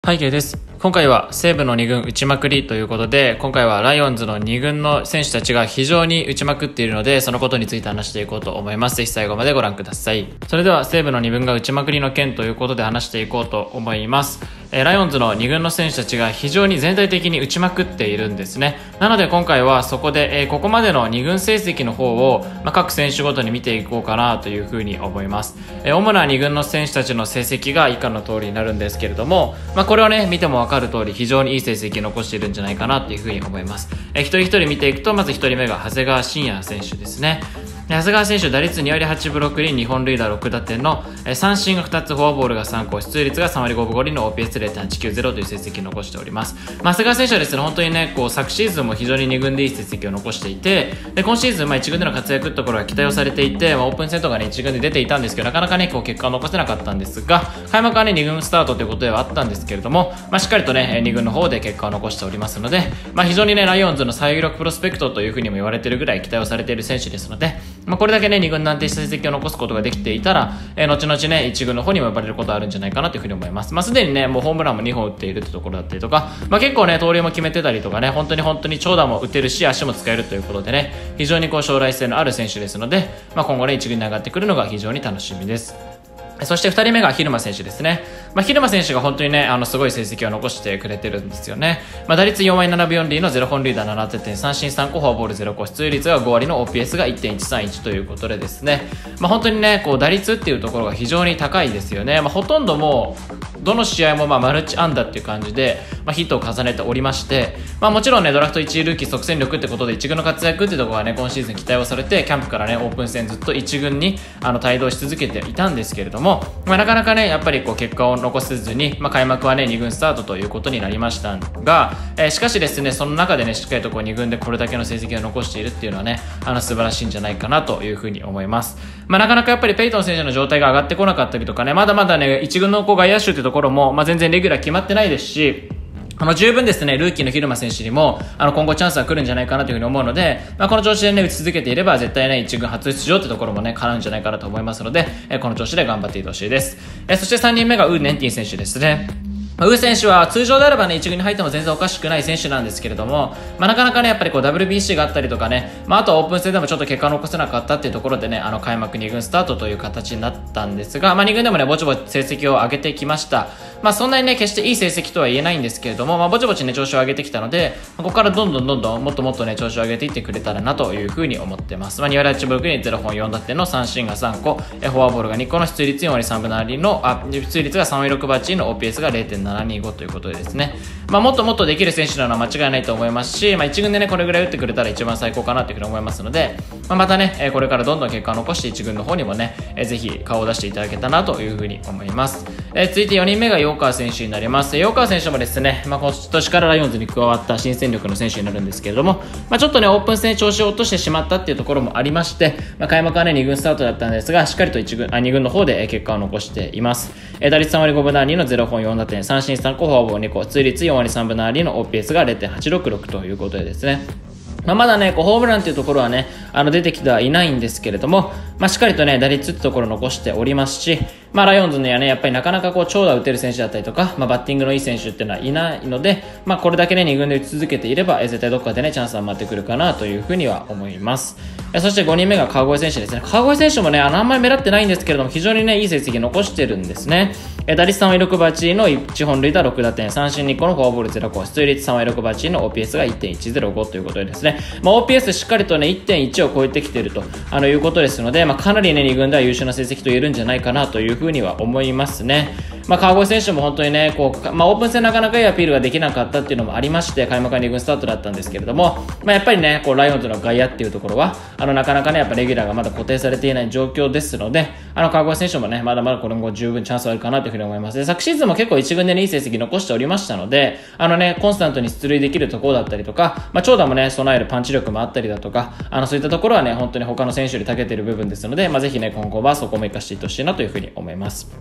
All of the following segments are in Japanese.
背景です。今回は西武の2軍打ちまくりということで、今回はライオンズの2軍の選手たちが非常に打ちまくっているので、そのことについて話していこうと思います。ぜひ最後までご覧ください。それでは西武の2軍が打ちまくりの件ということで話していこうと思います。ライオンズの2軍の選手たちが非常に全体的に打ちまくっているんですね。なので今回はそこで、ここまでの2軍成績の方を、各選手ごとに見ていこうかなというふうに思います。主な2軍の選手たちの成績が以下の通りになるんですけれども、これをね見ても分かる通り非常にいい成績を残しているんじゃないかなというふうに思います。一人一人見ていくと、まず1人目が長谷川信也選手ですね。長谷川選手、打率2割8分6厘、2本塁打6打点の三振が2つ、フォアボールが3個、出塁率が3割5分5厘の OPS0.890 という成績を残しております。長谷川選手はですね、本当にね、昨シーズンも非常に2軍でいい成績を残していて、で今シーズン1軍での活躍のところは期待をされていて、オープン戦とかね1軍で出ていたんですけど、なかなかね結果を残せなかったんですが、開幕はね2軍スタートということではあったんですけれども、しっかりとね2軍の方で結果を残しておりますので、非常にねライオンズの最有力プロスペクトというふうにも言われているぐらい期待をされている選手ですので、これだけね2軍の安定した成績を残すことができていたら、後々ね1軍の方にも呼ばれることがあるんじゃないかなというふうに思います。すでにねもうホームランも2本打っているというところだったりとか、結構ね盗塁も決めてたりとかね、本当に長打も打てるし足も使えるということでね、非常に将来性のある選手ですので、今後ね1軍に上がってくるのが非常に楽しみです。そして2人目が蛭間選手ですね。蛭間選手が本当にねすごい成績を残してくれてるんですよね。打率4割7分4厘の0本塁打7打点、三振3個、フォアボール0個、出塁率が5割の OPS が 1.131 ということでですね、本当にね打率っていうところが非常に高いですよね。ほとんどもうどの試合もマルチ安打っていう感じで、ヒットを重ねておりまして、もちろんねドラフト1位ルーキー即戦力ってことで1軍の活躍っていうところがね今シーズン期待をされて、キャンプからねオープン戦ずっと1軍に帯同し続けていたんですけれども、なかなかねやっぱり結果を残せずに、開幕はね2軍スタートということになりましたが、しかしですねその中でねしっかりと2軍でこれだけの成績を残しているっていうのはね素晴らしいんじゃないかなというふうに思います。なかなかやっぱりペイトン選手の状態が上がってこなかったりとかね、まだまだね1軍の外野手ってところも、全然レギュラー決まってないですし、十分ですねルーキーの蛭間選手にも今後チャンスは来るんじゃないかなというふうに思うので、この調子でね打ち続けていれば絶対ね1軍初出場ってところもね叶うんじゃないかなと思いますので、この調子で頑張っていってほしいです。そして3人目がウー・ネンティン選手ですね。ウー選手は通常であればね1軍に入っても全然おかしくない選手なんですけれども、なかなかねやっぱりWBC があったりとかね、あとはオープン戦でもちょっと結果を残せなかったっていうところでね開幕2軍スタートという形になったんですが、2軍でもねぼちぼち成績を上げてきました。そんなにね決していい成績とは言えないんですけれども、ぼちぼちね調子を上げてきたので、ここからどんどんもっともっとね調子を上げていってくれたらなというふうに思ってます。2割8分6厘0本4打点の三振が3個、フォアボールが2個の出塁率4割3分7厘の出塁率が3割6分8厘の OPS が 0.725 ということでですね、もっともっとできる選手なのは間違いないと思いますし、1軍でねこれぐらい打ってくれたら一番最高かなというふうに思いますので、またねこれからどんどん結果を残して1軍の方にもねぜひ顔を出していただけたなというふうに思います。続いて4人目が陽川選手になります。陽川選手もですね、今年からライオンズに加わった新戦力の選手になるんですけれども、ちょっとねオープン戦調子を落としてしまったっていうところもありまして、開幕はね2軍スタートだったんですが、しっかりと2軍の方で結果を残しています。打率3割5分7厘の0本4打点、三振3個、フォアボール2個、出塁率4割3分7厘の OPS が 0.866 ということでですね、まだねホームランというところはね出てきてはいないんですけれども、しっかりとね打率ってところを残しておりますし、ライオンズにはねやっぱりなかなか長打打てる選手だったりとか、バッティングのいい選手っていうのはいないので、これだけね2軍で打ち続けていれば絶対どこかでねチャンスは待ってくるかなというふうには思います。そして5人目が川越選手ですね。川越選手もねあんまり目立ってないんですけれども、非常にねいい成績残してるんですね。打率3割6分8厘の1本塁打6打点、三振2個のフォアボール0個、出塁率3割6分8厘の OPS が 1.105 ということでですね、OPS しっかりとね 1.1 を超えてきているということですので、かなりね2軍では優秀な成績と言えるんじゃないかなというふうには思いますね。川越選手も本当にねオープン戦なかなかいいアピールができなかったっていうのもありまして、開幕は2軍スタートだったんですけれども、やっぱりねライオンズの外野っていうところはなかなかねやっぱレギュラーがまだ固定されていない状況ですので、川越選手もねまだまだこれも十分チャンスあるかなというふうに思います。で昨シーズンも結構1軍で、ね、いい成績残しておりましたので、コンスタントに出塁できるところだったりとか、長打もね備えるパンチ力もあったりだとか、そういったところはね本当に他の選手より長けている部分ですので、ぜひね今後はそこも生かしていってほしいなというふうに思います。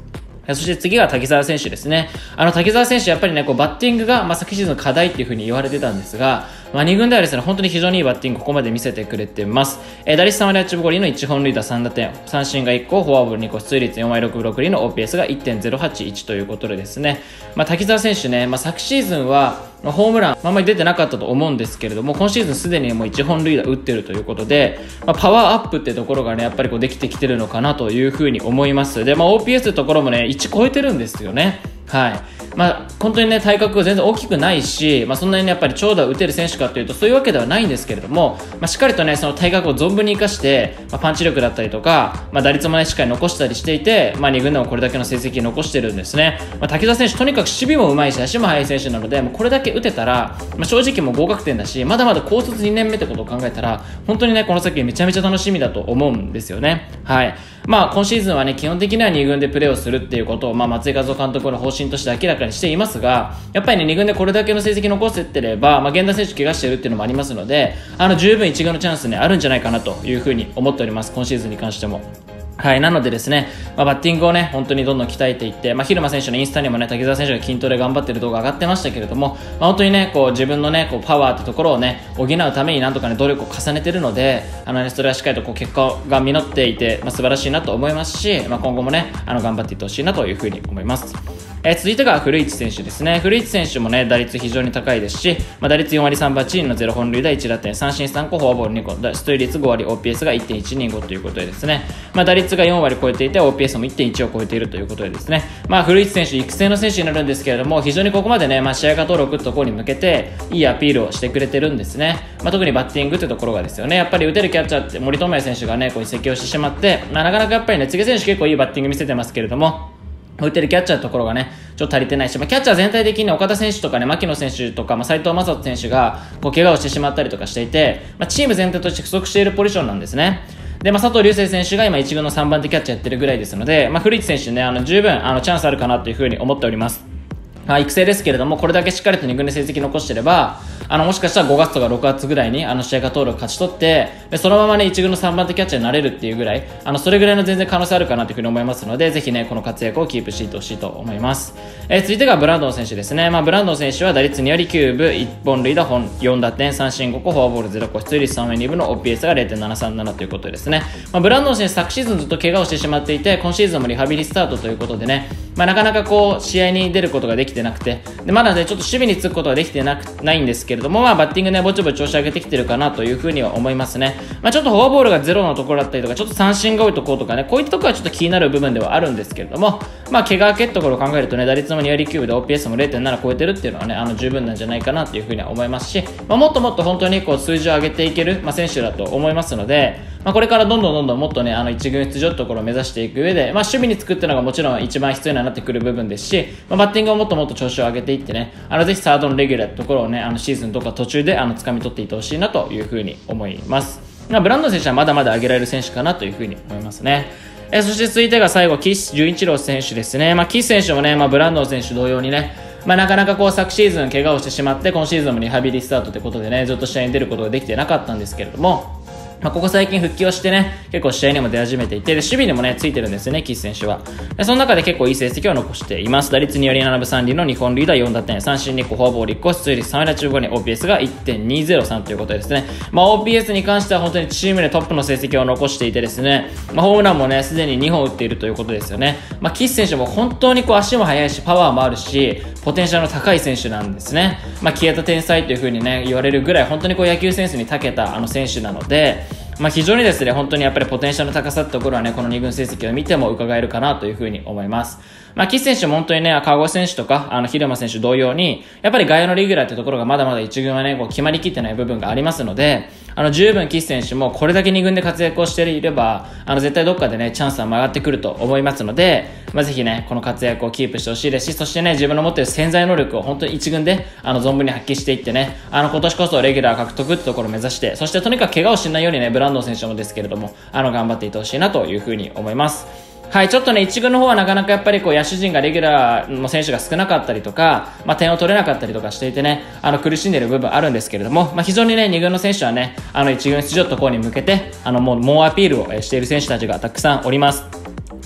そして次が滝沢選手ですね。滝沢選手やっぱりね、バッティングが、昨シーズン課題っていう風に言われてたんですが、2軍ではですね、本当に非常にいいバッティングここまで見せてくれてます。打率3割8分5厘の1本塁打3打点、三振が1個、フォアボール2個、出塁率4割6分6厘の OPS が 1.081 ということでですね、滝沢選手ね、昨シーズンはホームランあんまり出てなかったと思うんですけれども、今シーズンすでにもう1本塁打打ってるということで、パワーアップってところがね、やっぱりできてきてるのかなというふうに思います。で、OPS ってところもね、1超えてるんですよね。はい。本当にね、体格が全然大きくないし、そんなにね、やっぱり長打を打てる選手かというと、そういうわけではないんですけれども、しっかりとね、その体格を存分に活かして、パンチ力だったりとか、打率もね、しっかり残したりしていて、2軍でもこれだけの成績を残してるんですね。滝沢選手、とにかく守備も上手いし、足も速い選手なので、もうこれだけ打てたら、正直もう合格点だし、まだまだ高卒2年目ってことを考えたら、本当にね、この先めちゃめちゃ楽しみだと思うんですよね。はい。今シーズンはね、基本的には2軍でプレーをするっていうことを、松井稼頭監督の方針として明らかにしていますが、やっぱりね、2軍でこれだけの成績残せてれば、源田選手怪我してるっていうのもありますので、十分1軍のチャンスね、あるんじゃないかなというふうに思っております。今シーズンに関しても。はい。なのでですね、バッティングをね、本当にどんどん鍛えていって、蛭間選手のインスタにもね、滝沢選手が筋トレ頑張ってる動画上がってましたけれども、本当にね、自分のね、パワーってところをね、補うためになんとかね、努力を重ねてるので、それはしっかりと結果が実っていて、素晴らしいなと思いますし、今後もね、頑張っていってほしいなというふうに思います。続いてが古市選手ですね。古市選手もね、打率非常に高いですし、打率4割3分8厘の0本塁打1打点、三振3個、フォアボール2個、出塁率5割、OPS が 1.125 ということでですね、打率が4割超えていて、OPS も 1.1 を超えているということでですね、古市選手、育成の選手になるんですけれども、非常にここまでね、試合が登録ところに向けて、いいアピールをしてくれてるんですね。特にバッティングというところがですよね、やっぱり打てるキャッチャーって森友哉選手がね、移籍をしてしまって、なかなかやっぱりね、柘植選手結構いいバッティング見せてますけれども、打てるキャッチャーのところがね、ちょっと足りてないし、キャッチャー全体的に岡田選手とかね、牧野選手とか、斉藤正人選手が怪我をしてしまったりとかしていて、チーム全体として不足しているポジションなんですね。で、佐藤龍世選手が今1軍の3番手キャッチャーやってるぐらいですので、古市選手ね、十分チャンスあるかなというふうに思っております。育成ですけれども、これだけしっかりと2軍で成績残してれば、もしかしたら5月とか6月ぐらいに試合が登録勝ち取って、でそのままね、1軍の3番手キャッチャーになれるっていうぐらい、それぐらいの全然可能性あるかなというふうに思いますので、ぜひね、この活躍をキープしていってほしいと思います。続いてがブランドン選手ですね。ブランドン選手は打率2割9分、1本塁打4打点、三振5個、フォアボール0個、出塁率3割2分の OPS が 0.737 ということでですね。ブランドン選手昨シーズンずっと怪我をしてしまっていて、今シーズンもリハビリスタートということでね、なかなか試合に出ることができてなくて、でまだね、ちょっと守備につくことができてないんですけれども、バッティングね、ぼちぼち調子上げてきてるかなというふうには思いますね。ちょっとフォアボールがゼロのところだったりとか、ちょっと三振が多いところとかね、こういったところはちょっと気になる部分ではあるんですけれども、怪我明けってところを考えるとね、打率も2割9分で OPS も 0.7 超えてるっていうのはね、十分なんじゃないかなというふうには思いますし、もっともっと本当に数字を上げていける、選手だと思いますので、これからどんどんもっとね、1軍出場ってところを目指していく上で、守備につくっていうのがもちろん一番必要になってくる部分ですし、バッティングをもっともっと調子を上げていってね、ぜひサードのレギュラーってところをね、シーズンとか途中で掴み取っていってほしいなというふうに思います。ブランドン選手はまだまだ上げられる選手かなというふうに思いますね。そして続いてが最後、岸潤一郎選手ですね。岸選手もね、ブランドン選手同様にね、なかなか昨シーズン怪我をしてしまって、今シーズンもリハビリスタートということでね、ずっと試合に出ることができてなかったんですけれども、ここ最近復帰をしてね、結構試合にも出始めていて、で守備にもね、ついてるんですよね、岸選手は。でその中で結構いい成績を残しています。打率2割7分3厘の2本塁打4打点、三振2個、フォアボール1個、出塁率3割8分5に OPS が 1.203 ということですね。OPS に関しては本当にチームでトップの成績を残していてですね、ホームランもね、すでに2本打っているということですよね。岸選手も本当に足も速いし、パワーもあるし、ポテンシャルの高い選手なんですね。消えた天才という風にね、言われるぐらい、本当に野球センスに長けた選手なので、非常にですね、本当にやっぱりポテンシャルの高さってところはね、この2軍成績を見ても伺えるかなというふうに思います。岸選手も本当にね、川越選手とか、蛭間選手同様に、やっぱり外野のレギュラーってところがまだまだ1軍はね、決まりきってない部分がありますので、十分岸選手もこれだけ2軍で活躍をしていれば、絶対どっかでね、チャンスは曲がってくると思いますので、ぜひね、この活躍をキープしてほしいですし、そしてね、自分の持っている潜在能力を本当に1軍で、存分に発揮していってね、今年こそレギュラー獲得ってところを目指して、そしてとにかく怪我をしないようにね、ブランドン選手もですけれども、頑張っていってほしいなというふうに思います。はい、ちょっとね、1軍の方はなかなかやっぱり野手陣がレギュラーの選手が少なかったりとか、点を取れなかったりとかしていてね、苦しんでいる部分あるんですけれども、非常にね、2軍の選手はね、1軍出場ところに向けて、もう猛アピールをしている選手たちがたくさんおります。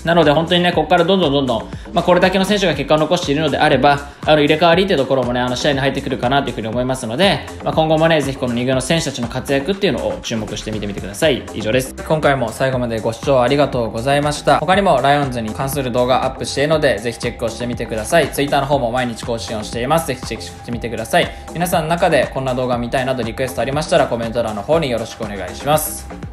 なので本当にね、ここからどんどん、これだけの選手が結果を残しているのであれば、入れ替わりっていうところもね、試合に入ってくるかなというふうに思いますので、今後もね、ぜひこの2軍の選手たちの活躍っていうのを注目して見てみてください。以上です。今回も最後までご視聴ありがとうございました。他にもライオンズに関する動画アップしているので、ぜひチェックをしてみてください。Twitter の方も毎日更新をしています。ぜひチェックしてみてください。皆さんの中でこんな動画見たいなどリクエストありましたら、コメント欄の方によろしくお願いします。